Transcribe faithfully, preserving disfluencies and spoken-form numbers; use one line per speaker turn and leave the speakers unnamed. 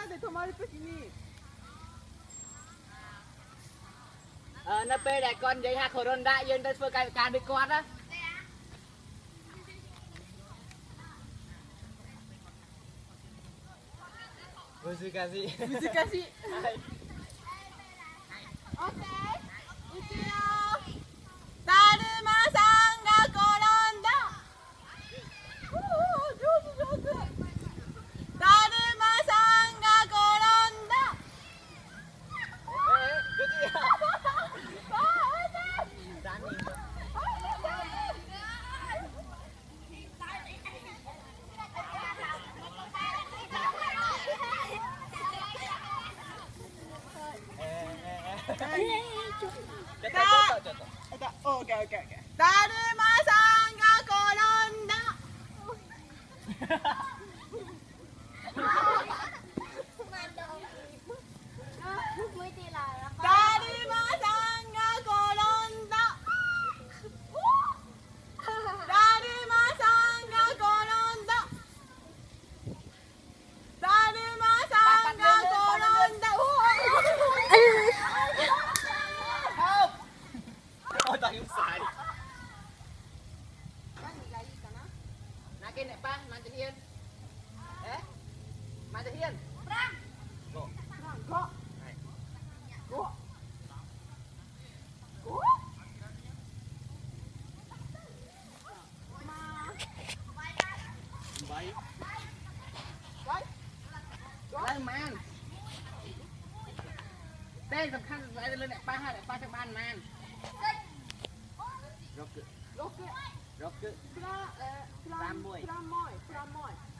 で止まるときに
ờ nó bê đại con giấy ha khổ đôn đại dân ta phơi cái càn bị con á Musikasi
Musikasi OK いくよだるまさんが転んだおお上手上手だるまさんが転んだ オーケーオーケーオーケーだるまさんが転んだだるまさんが転んだだるまさんが転んだだるまさんが転んだ
tayo side. Nakin nek pa, manjahian. Eh? Manjahian. Perang. Go.
Perang, go. Go. Go.
Baik.
Baik.
Lên man. Tên sầm khăn lại lên nek pa ha, nek pa trong ban man. Rocket.
Rocket.
Rocket.
Pra, eh, pram,
Pram môi.
Pram môi, pram môi.